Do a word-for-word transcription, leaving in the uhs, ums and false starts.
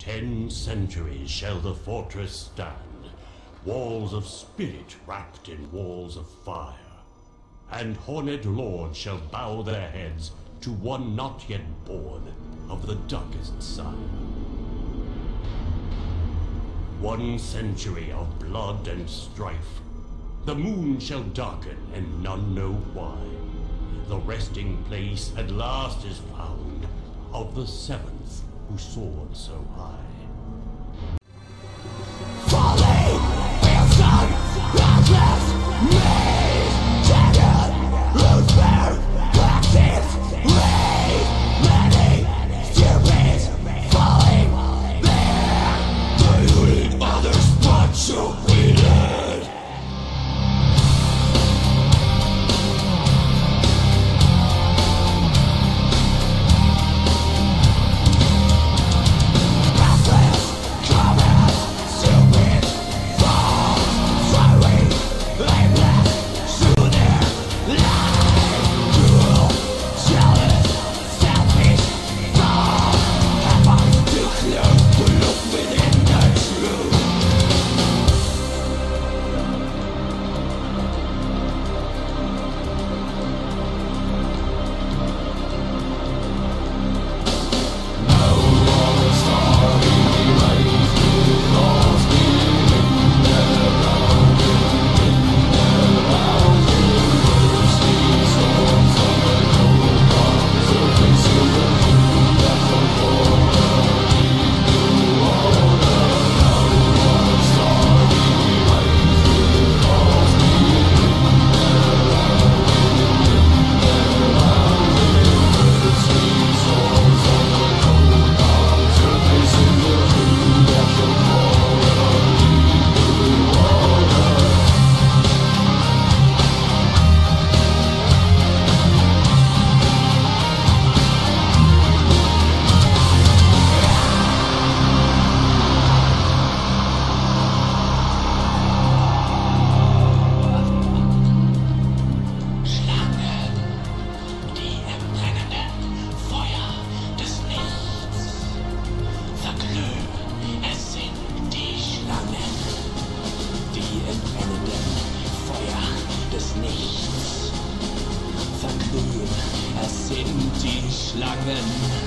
Ten centuries shall the fortress stand, walls of spirit wrapped in walls of fire. And horned lords shall bow their heads to one not yet born of the darkest sun. One century of blood and strife. The moon shall darken and none know why. The resting place at last is found of the seventh who soared so high. Falling, Wilson, Atlas, Maze, Jagged, Roots Bear, Practice, Ray, Many, Stupid, Falling, There. They lead others, but so we lead. Es sind die Schlangen.